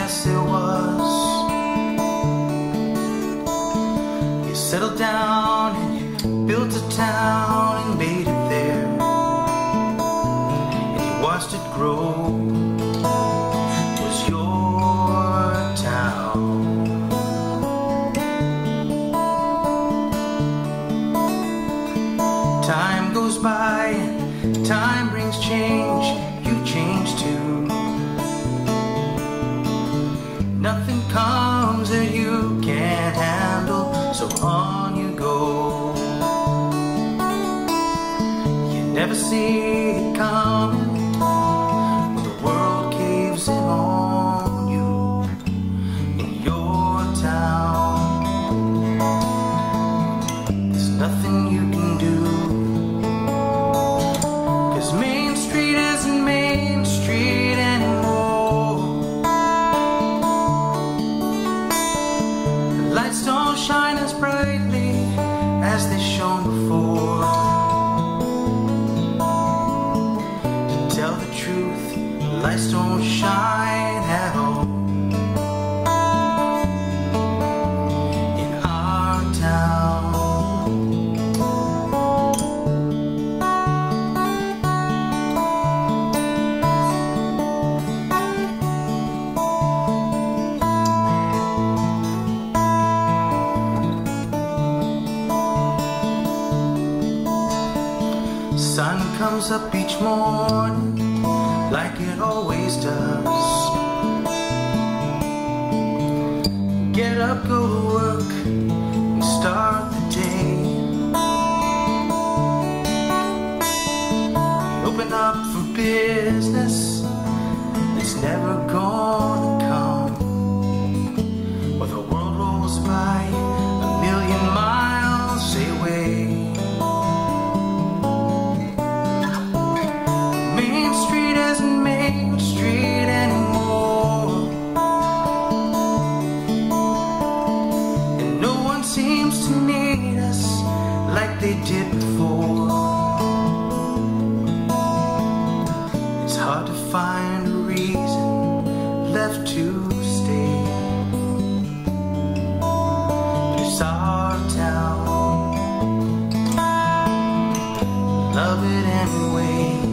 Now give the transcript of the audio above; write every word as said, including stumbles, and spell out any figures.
yes it was. You settled down and you built a town and made it there, and you watched it grow. It was your town. Time goes by and time brings change. You change too. Nothing comes that you can't handle, so on you go. You never see it coming when the world caves in on you in your town. There's nothing you can do, 'cause Main Street isn't Main Street anymore. The lights don't shine as brightly as they shone before. To tell the truth, the lights don't shine at all in our town. Sun comes up each morning like it always does. Get up, go to work, and start the day. Open up for business, it's never gonna come, or the world rolls by a million miles away. Main Street isn't Main Street anymore, and no one seems to need us like they did before. It's hard to find a reason left to stay, but it's our town. Love it anyway.